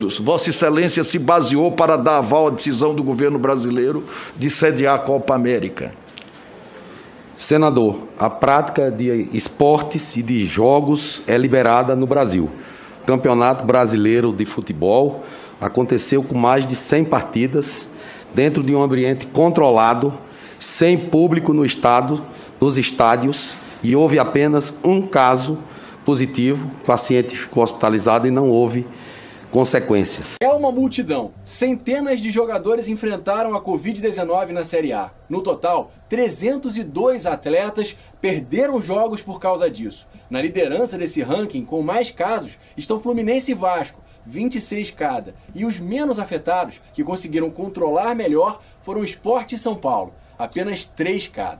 Vossa Excelência se baseou para dar aval à decisão do governo brasileiro de sediar a Copa América? Senador, a prática de esportes e de jogos é liberada no Brasil. O Campeonato Brasileiro de Futebol aconteceu com mais de 100 partidas, dentro de um ambiente controlado, sem público no estado, nos estádios, e houve apenas um caso positivo, o paciente ficou hospitalizado e não houve consequências. É uma multidão. Centenas de jogadores enfrentaram a Covid-19 na Série A. No total, 302 atletas perderam jogos por causa disso. Na liderança desse ranking, com mais casos, estão Fluminense e Vasco, 26 cada. E os menos afetados, que conseguiram controlar melhor, foram Sport e São Paulo, apenas 3 cada.